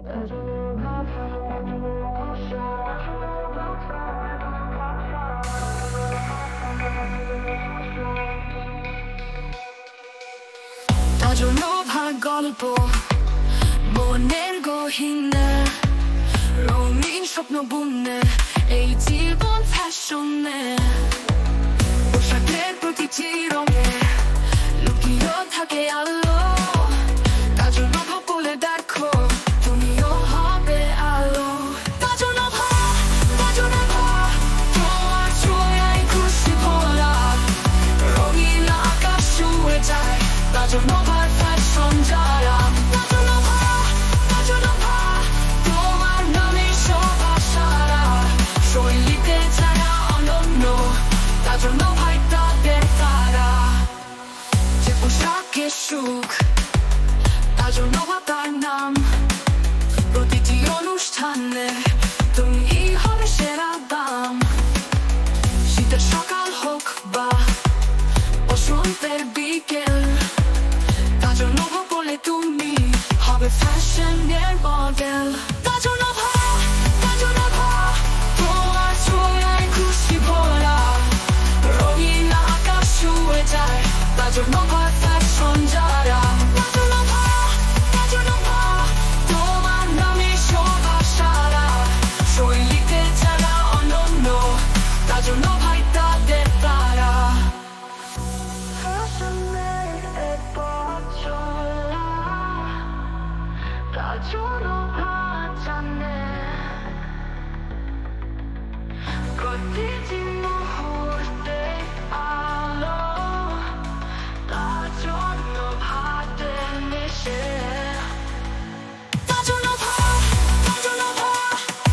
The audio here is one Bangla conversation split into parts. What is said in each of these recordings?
তাজনভার গল্প মনের গহীনে রঙিন স্বপ্ন বুনে এই জীবন ফ্যাশনে পোশাকের প্রতিটি রঙে লুকিয়ে থাকে আলো তাজনভা বলে দেখো তুমিও হবে আলো তাজনভা তোমার ছোঁয়ায় খুশি ভরা রঙিন আকাশ ছুঁয়ে যায় তাজনভার ফ্যাশন যারা তাজনভা তোমার নামে সবার সারা শৈলীতে যারা অনন্য তাজনভাই তাদের তারা যে পোশাকের সুখ তাজনভা তার নাম প্রতিটি অনুষ্ঠানে তুমি হবে সেরা দাম শীতের সকাল হোক বা বসন্তের বিকেল তাজনভা বলে তুমি হবে ফ্যাশনের মডেল তাজনভা তোমার ছোঁয়ায় খুশি ভরা রঙিন আকাশ ছুঁয়ে যায় তাজনভার ফ্যাশন যারা তাজনভা তোমার নামে সবার সারা শৈলীতে যারা অনন্য তাজনভাই তাদের তারা তাজনভা জানে প্রতিটি মুহূর্তে আলো তাজনভাতে মিশে তাজনভা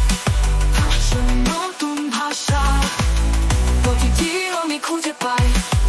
নতুন ভাষা প্রতিটি আমি খুঁজে পাই